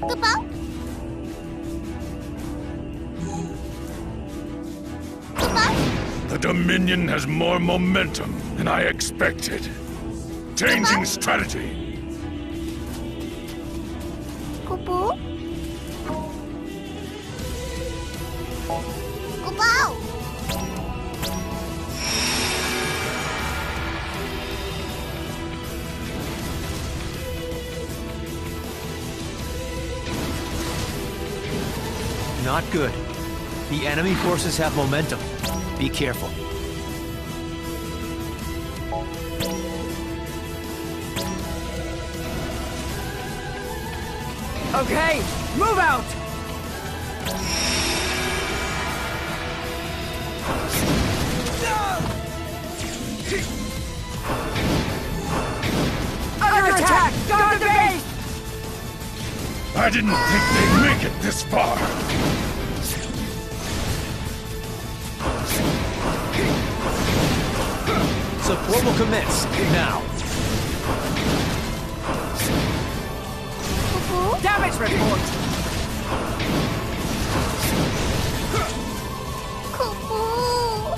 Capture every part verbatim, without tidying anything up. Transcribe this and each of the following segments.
Goodbye. Goodbye. The Dominion has more momentum than I expected. Changing strategy. Goodbye. Goodbye. Not good. The enemy forces have momentum. Be careful. Okay, move out! Under attack! Guard the base! I didn't think they'd make it this far. Support will commence now. Damage report! Kupu.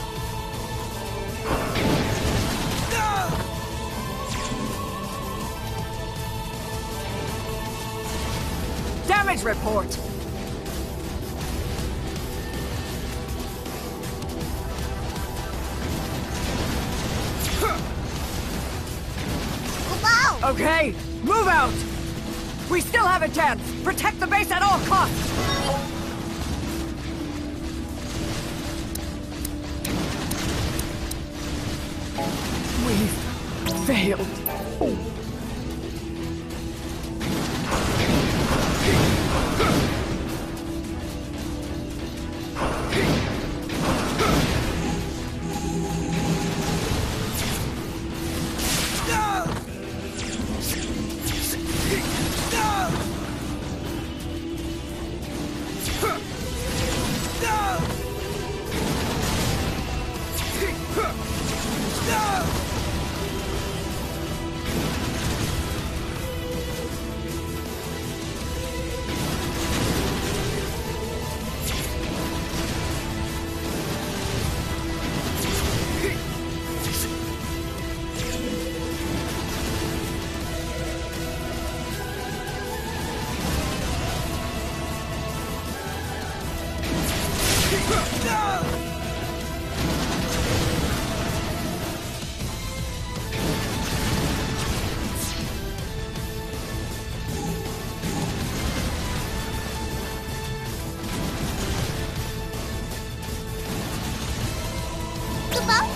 Damage report! Goodbye. Okay, move out! We still have a chance! Protect the base at all costs! We've failed. Goodbye.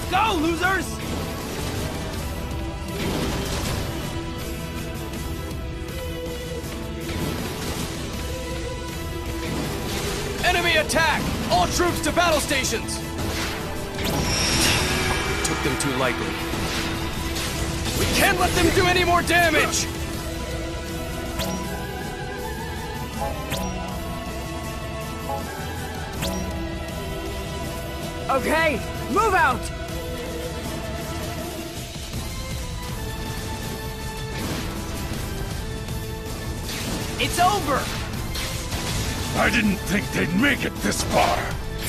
go, losers! Enemy attack! All troops to battle stations! Took them too lightly. We can't let them do any more damage! Okay, move out! It's over! I didn't think they'd make it this far.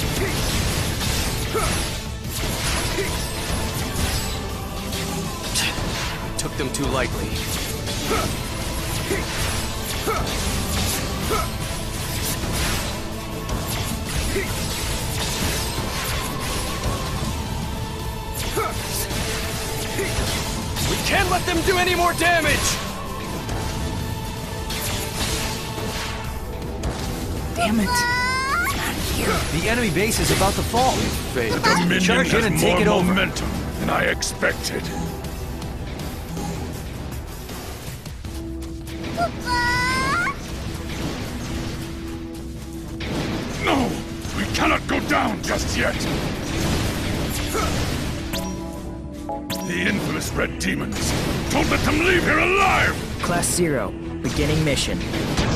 Took them too lightly. We can't let them do any more damage! Damn it. The enemy base is about to fall. Failed. Dominion Charge in has and take more it over. momentum than I expected. No! We cannot go down just yet! The infamous Red Demons! Don't let them leave here alive! Class Zero, beginning mission.